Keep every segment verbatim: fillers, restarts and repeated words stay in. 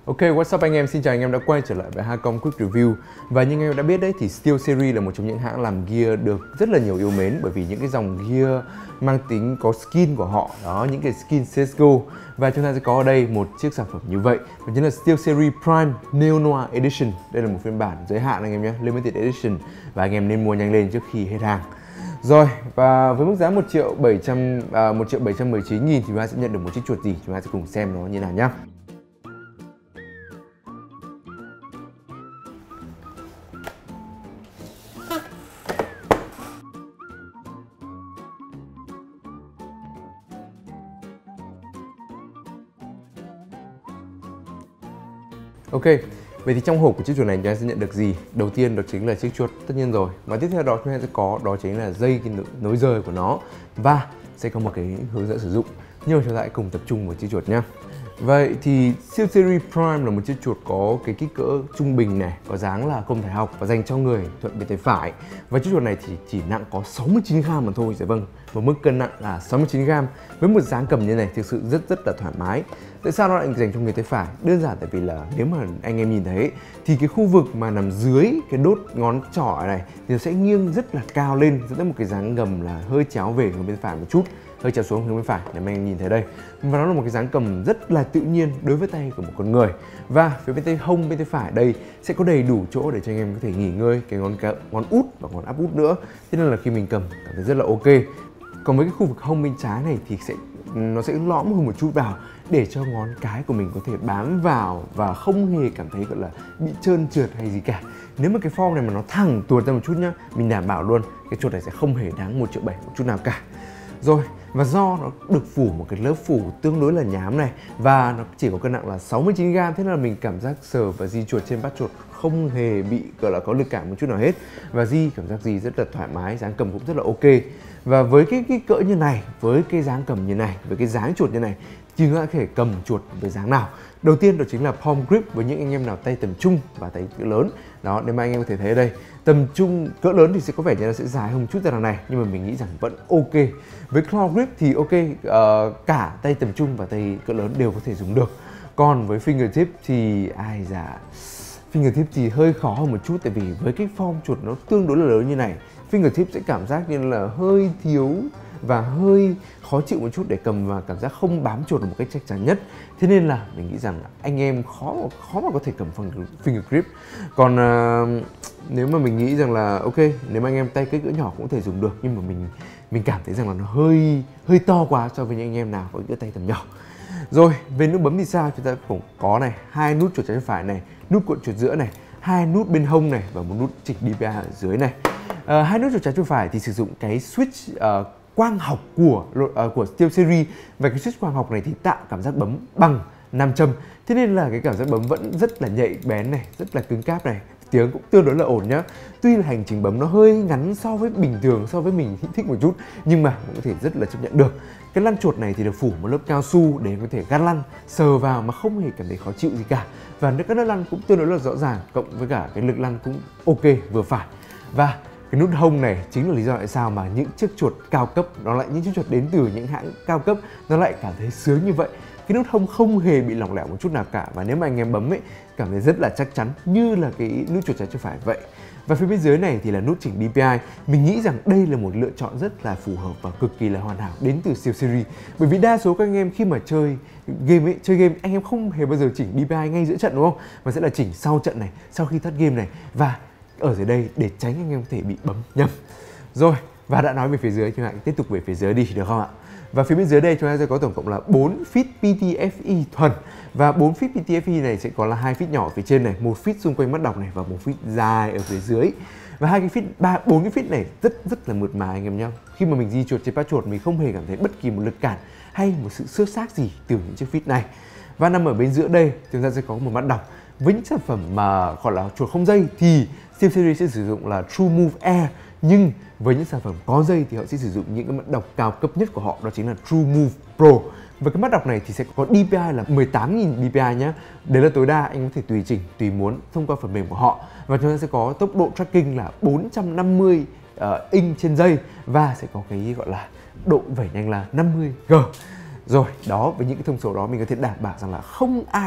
Ok, what's up anh em, xin chào anh em đã quay trở lại với Hacom Quick Review. Và như anh em đã biết đấy thì SteelSeries là một trong những hãng làm gear được rất là nhiều yêu mến, bởi vì những cái dòng gear mang tính có skin của họ, đó, những cái skin xê ét giê ô. Và chúng ta sẽ có ở đây một chiếc sản phẩm như vậy, đó chính là SteelSeries Prime Neo Noir Edition. Đây là một phiên bản giới hạn anh em nhé, Limited Edition, và anh em nên mua nhanh lên trước khi hết hàng. Rồi, và với mức giá một triệu bảy trăm à, một triệu bảy trăm mười chín nghìn thì chúng ta sẽ nhận được một chiếc chuột gì, chúng ta sẽ cùng xem nó như nào nhá. Ok, vậy thì trong hộp của chiếc chuột này chúng ta sẽ nhận được gì? Đầu tiên đó chính là chiếc chuột, tất nhiên rồi. Và tiếp theo đó chúng ta sẽ có đó chính là dây cái nối rời của nó, và sẽ có một cái hướng dẫn sử dụng. Nhưng mà chúng ta hãy cùng tập trung vào chiếc chuột nhé. Vậy thì SteelSeries Prime là một chiếc chuột có cái kích cỡ trung bình này, có dáng là không thể học và dành cho người thuận bên tay phải. Và chiếc chuột này thì chỉ nặng có sáu mươi chín gam mà thôi, dạ vâng. Một mức cân nặng là sáu mươi chín gam với một dáng cầm như này thực sự rất rất là thoải mái. Tại sao nó lại dành cho người tay phải? Đơn giản tại vì là nếu mà anh em nhìn thấy thì cái khu vực mà nằm dưới cái đốt ngón trỏ này thì nó sẽ nghiêng rất là cao lên, dẫn tới một cái dáng gầm là hơi chéo về hướng bên phải một chút, hơi chéo xuống hướng bên phải, nếu mà anh nhìn thấy đây. Và nó là một cái dáng cầm rất là tự nhiên đối với tay của một con người. Và phía bên tay hông, bên tay phải đây sẽ có đầy đủ chỗ để cho anh em có thể nghỉ ngơi cái ngón ngón út và ngón áp út nữa. Thế nên là khi mình cầm cảm thấy rất là ok. Còn với cái khu vực hông bên trái này thì sẽ nó sẽ lõm hơn một chút vào để cho ngón cái của mình có thể bám vào và không hề cảm thấy gọi là bị trơn trượt hay gì cả. Nếu mà cái form này mà nó thẳng tuột ra một chút nhá, mình đảm bảo luôn cái chuột này sẽ không hề đáng một triệu bảy một chút nào cả. Rồi, và do nó được phủ một cái lớp phủ tương đối là nhám này và nó chỉ có cân nặng là sáu mươi chín gam, thế nên là mình cảm giác sờ và di chuột trên bát chuột không hề bị gọi là có lực cản một chút nào hết, và di cảm giác di rất là thoải mái, dáng cầm cũng rất là ok. Và với cái kích cỡ như này, với cái dáng cầm như này, với cái dáng chuột như này thì chúng ta có thể cầm chuột với dáng nào. Đầu tiên đó chính là palm grip với những anh em nào tay tầm trung và tay cỡ lớn. Đó, nếu mà anh em có thể thấy ở đây, tầm trung cỡ lớn thì sẽ có vẻ như nó sẽ dài hơn một chút ra đằng này, nhưng mà mình nghĩ rằng vẫn ok. Với claw grip thì ok, uh, cả tay tầm trung và tay cỡ lớn đều có thể dùng được. Còn với fingertip thì ai dạ fingertip thì hơi khó hơn một chút, tại vì với cái form chuột nó tương đối là lớn như này, fingertip sẽ cảm giác như là hơi thiếu và hơi khó chịu một chút để cầm, và cảm giác không bám chuột được một cách chắc chắn nhất. Thế nên là mình nghĩ rằng anh em khó khó mà có thể cầm phần finger grip. Còn uh, nếu mà mình nghĩ rằng là ok, nếu mà anh em tay cái cỡ nhỏ cũng có thể dùng được, nhưng mà mình mình cảm thấy rằng là nó hơi hơi to quá so với những anh em nào có cái tay tầm nhỏ. Rồi, về nút bấm thì sao? Chúng ta cũng có này, hai nút chuột trái phải này, nút cuộn chuột giữa này, hai nút bên hông này và một nút chỉnh đê pê i ở dưới này. Uh, hai nút chuột trái chuột phải thì sử dụng cái switch uh, quang học của uh, của SteelSeries, và cái switch quang học này thì tạo cảm giác bấm bằng nam châm. Thế nên là cái cảm giác bấm vẫn rất là nhạy bén này, rất là cứng cáp này, tiếng cũng tương đối là ổn nhá. Tuy là hành trình bấm nó hơi ngắn so với bình thường, so với mình thích một chút, nhưng mà cũng có thể rất là chấp nhận được. Cái lăn chuột này thì được phủ một lớp cao su để có thể gắt lăn, sờ vào mà không hề cảm thấy khó chịu gì cả. Và các nút lăn cũng tương đối là rõ ràng, cộng với cả cái lực lăn cũng ok, vừa phải. Và cái nút hông này chính là lý do tại sao mà những chiếc chuột cao cấp, nó lại những chiếc chuột đến từ những hãng cao cấp, nó lại cảm thấy sướng như vậy. Cái nút hông không hề bị lỏng lẻo một chút nào cả, và nếu mà anh em bấm ấy cảm thấy rất là chắc chắn như là cái nút chuột trái chuột phải vậy. Và phía bên dưới này thì là nút chỉnh đê pê i. Mình nghĩ rằng đây là một lựa chọn rất là phù hợp và cực kỳ là hoàn hảo đến từ SteelSeries. Bởi vì đa số các anh em khi mà chơi game ấy, chơi game anh em không hề bao giờ chỉnh đê pê i ngay giữa trận, đúng không? Mà sẽ là chỉnh sau trận này, sau khi tắt game này, và ở dưới đây để tránh anh em có thể bị bấm nhầm. Rồi, và đã nói về phía dưới, chúng ta tiếp tục về phía dưới đi, được không ạ? Và phía bên dưới đây chúng ta sẽ có tổng cộng là bốn feet pê tê ép e thuần. Và bốn feet pê tê ép e này sẽ có là hai feet nhỏ ở phía trên này, một feet xung quanh mắt đọc này, và một feet dài ở phía dưới. Và hai cái feet, ba, bốn cái feet này rất rất là mượt mà anh em nhá. Khi mà mình di chuột trên bát chuột, mình không hề cảm thấy bất kỳ một lực cản hay một sự xước xác gì từ những chiếc feet này. Và nằm ở bên giữa đây, chúng ta sẽ có một mắt đọc. Với những sản phẩm mà gọi là chuột không dây thì SteelSeries sẽ sử dụng là TrueMove Air, nhưng với những sản phẩm có dây thì họ sẽ sử dụng những cái mắt đọc cao cấp nhất của họ, đó chính là TrueMove Pro. Và cái mắt đọc này thì sẽ có đê pê i là mười tám nghìn đê pê i nhé. Đấy là tối đa, anh có thể tùy chỉnh, tùy muốn thông qua phần mềm của họ. Và chúng ta sẽ có tốc độ tracking là bốn trăm năm mươi uh, inch trên giây, và sẽ có cái gọi là độ vẩy nhanh là năm mươi G. Rồi, đó, với những cái thông số đó mình có thể đảm bảo rằng là không ai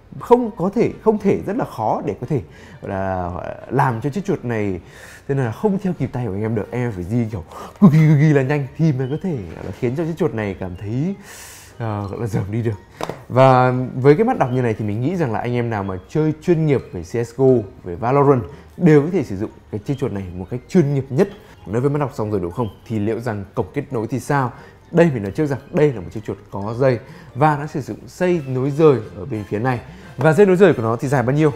không có thể không thể rất là khó để có thể gọi là làm cho chiếc chuột này thế là không theo kịp tay của anh em được. Em phải di kiểu cực kỳ cực kỳ là nhanh thì mới có thể là khiến cho chiếc chuột này cảm thấy uh, gọi là dởm đi được. Và với cái mắt đọc như này thì mình nghĩ rằng là anh em nào mà chơi chuyên nghiệp về xê ét giê ô, về Valorant đều có thể sử dụng cái chiếc chuột này một cách chuyên nghiệp nhất. Nói với mắt đọc xong rồi đúng không? Thì liệu rằng cổng kết nối thì sao? Đây mình nói trước rằng đây là một chiếc chuột có dây và nó sử dụng dây nối rời ở bên phía này. Và dây nối rời của nó thì dài bao nhiêu?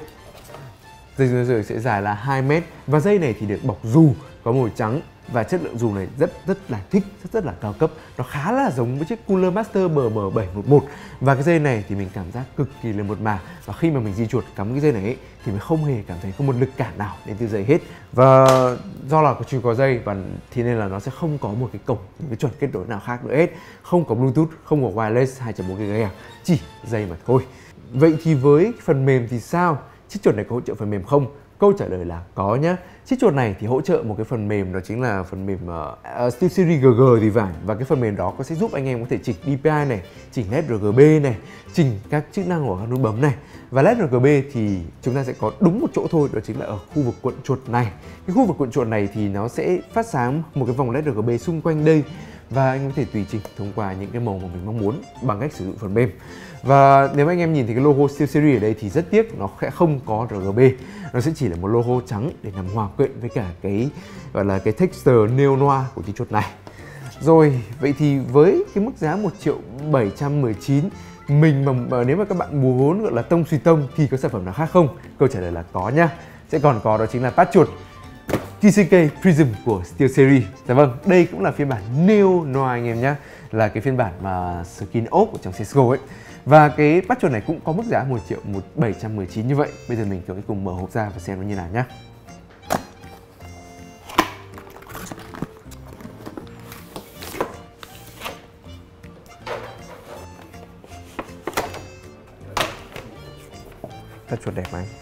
Dây nối rời sẽ dài là hai mét và dây này thì được bọc dù có màu trắng và chất lượng dù này rất rất là thích, rất rất là cao cấp. Nó khá là giống với chiếc Cooler Master B M bảy một một và cái dây này thì mình cảm giác cực kỳ là mượt mà, và khi mà mình di chuột cắm cái dây này ấy, thì mình không hề cảm thấy có một lực cản nào đến từ dây hết. Và do là chỉ có dây và thì nên là nó sẽ không có một cái cổng, một cái chuẩn kết nối nào khác nữa hết, không có Bluetooth, không có wireless hai chấm bốn gigahertz, chỉ dây mà thôi. Vậy thì với phần mềm thì sao? Chiếc chuột này có hỗ trợ phần mềm không? Câu trả lời là có nhá. Chiếc chuột này thì hỗ trợ một cái phần mềm, đó chính là phần mềm uh, SteelSeries G G thì phải. Và cái phần mềm đó có sẽ giúp anh em có thể chỉnh đê pê i này, chỉnh led rờ giê bê này, chỉnh các chức năng của các nút bấm này. Và led rờ giê bê thì chúng ta sẽ có đúng một chỗ thôi, đó chính là ở khu vực cuộn chuột này. Cái khu vực cuộn chuột này thì nó sẽ phát sáng một cái vòng led rờ giê bê xung quanh đây, và anh có thể tùy chỉnh thông qua những cái màu mà mình mong muốn bằng cách sử dụng phần mềm. Và nếu anh em nhìn thấy cái logo SteelSeries ở đây thì rất tiếc nó sẽ không có rờ giê bê, nó sẽ chỉ là một logo trắng để làm hòa quyện với cả cái gọi là cái texture neo noir của chiếc chuột này. Rồi, vậy thì với cái mức giá một triệu bảy trăm mười chín, mình mà nếu mà các bạn muốn gọi là tông suy tông thì có sản phẩm nào khác không? Câu trả lời là có nhá. Sẽ còn có, đó chính là pad chuột tê xê ca Prism của SteelSeries. Dạ vâng, đây cũng là phiên bản Neo Noir anh em nhé, là cái phiên bản mà skin ốp ở trong xê ét giê ô ấy. Và cái pad chuột này cũng có mức giá một triệu bảy trăm mười chín như vậy. Bây giờ mình cùng mở hộp ra và xem nó như nào nhé. Pad chuột đẹp này.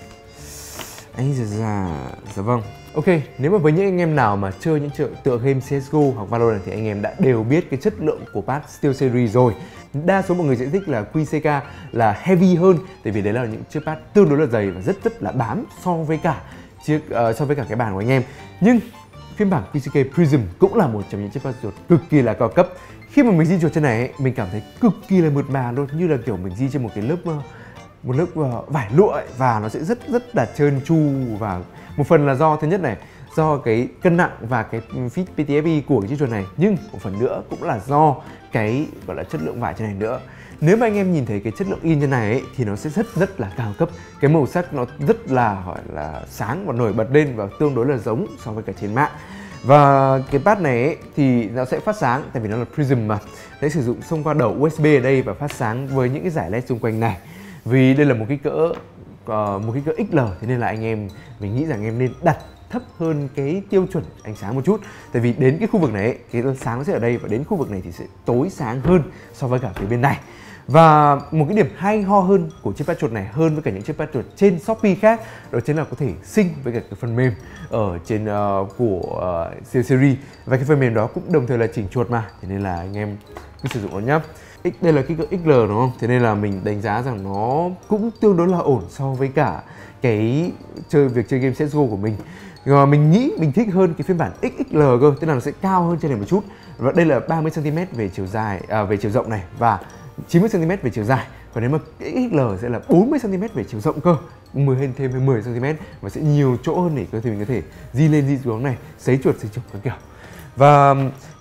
Anh già già, dạ vâng. Ok, nếu mà với những anh em nào mà chơi những tựa game xê ét giê ô hoặc Valorant thì anh em đã đều biết cái chất lượng của pad SteelSeries rồi. Đa số mọi người sẽ thích là quy xê ca là heavy hơn, tại vì đấy là những chiếc pad tương đối là dày và rất rất là bám so với cả chiếc uh, so với cả cái bàn của anh em. Nhưng phiên bản quy xê ca Prism cũng là một trong những chiếc pad chuột cực kỳ là cao cấp. Khi mà mình di chuột trên này ấy, mình cảm thấy cực kỳ là mượt mà luôn, như là kiểu mình di trên một cái lớp uh, một lớp uh, vải lụa ấy, và nó sẽ rất rất là trơn tru. Và một phần là do thứ nhất này, do cái cân nặng và cái fit pê tê ép i của cái chiếc chuột này, nhưng một phần nữa cũng là do cái gọi là chất lượng vải trên này nữa. Nếu mà anh em nhìn thấy cái chất lượng in như này ấy, thì nó sẽ rất rất là cao cấp. Cái màu sắc nó rất là gọi là sáng và nổi bật lên và tương đối là giống so với cả trên mạng. Và cái pad này ấy, thì nó sẽ phát sáng, tại vì nó là Prism mà, sẽ sử dụng xông qua đầu u ét bê ở đây và phát sáng với những cái dải led xung quanh này. Vì đây là một kích cỡ uh, một kích cỡ ích lờ, thế nên là anh em mình nghĩ rằng anh em nên đặt thấp hơn cái tiêu chuẩn ánh sáng một chút. Tại vì đến cái khu vực này ấy, cái sáng nó sẽ ở đây, và đến khu vực này thì sẽ tối sáng hơn so với cả phía bên này. Và một cái điểm hay ho hơn của chiếc pad chuột này hơn với cả những chiếc pad chuột trên Shopee khác, đó chính là có thể sync với cả cái phần mềm ở trên uh, của uh, SteelSeries. Và cái phần mềm đó cũng đồng thời là chỉnh chuột mà, thế nên là anh em cứ sử dụng nó nhá. Đây là kích cỡ ích lờ đúng không? Thế nên là mình đánh giá rằng nó cũng tương đối là ổn so với cả cái chơi việc chơi game xê ét giê ô của mình. Và mình nghĩ mình thích hơn cái phiên bản ích ích lờ cơ, tức là nó sẽ cao hơn trên này một chút. Và đây là ba mươi xăng ti mét về chiều dài, à, về chiều rộng này, và chín mươi xăng ti mét về chiều dài. Còn nếu mà ích ích lờ sẽ là bốn mươi xăng ti mét về chiều rộng cơ, mười hơn thêm mười xăng ti mét, và sẽ nhiều chỗ hơn để có thể mình có thể di lên di xuống này, sấy chuột sấy chuột các kiểu. Và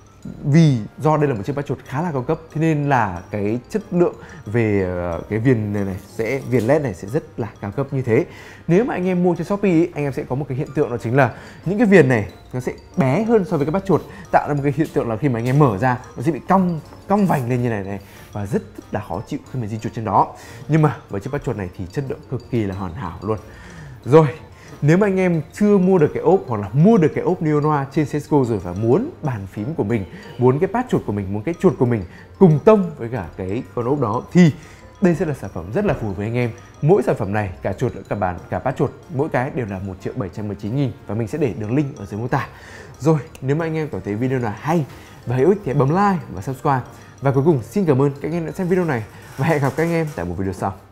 vì do đây là một chiếc pad chuột khá là cao cấp, thế nên là cái chất lượng về cái viền này, này sẽ viền led này sẽ rất là cao cấp như thế. Nếu mà anh em mua trên Shopee ấy, anh em sẽ có một cái hiện tượng, đó chính là những cái viền này nó sẽ bé hơn so với cái pad chuột, tạo ra một cái hiện tượng là khi mà anh em mở ra nó sẽ bị cong cong vành lên như này này, và rất, rất là khó chịu khi mà di chuột trên đó. Nhưng mà với chiếc pad chuột này thì chất lượng cực kỳ là hoàn hảo luôn. Rồi, nếu mà anh em chưa mua được cái ốp, hoặc là mua được cái ốp Neo Noir trên xê ét giê ô rồi và muốn bàn phím của mình, muốn cái pad chuột của mình, muốn cái chuột của mình cùng tông với cả cái con ốp đó, thì đây sẽ là sản phẩm rất là phù hợp với anh em. Mỗi sản phẩm này, cả chuột cả bàn, cả pad chuột, mỗi cái đều là một triệu bảy trăm mười chín nghìn, và mình sẽ để đường link ở dưới mô tả. Rồi, nếu mà anh em cảm thấy video nào hay và hữu ích thì hãy bấm like và subscribe. Và cuối cùng xin cảm ơn các anh em đã xem video này, và hẹn gặp các anh em tại một video sau.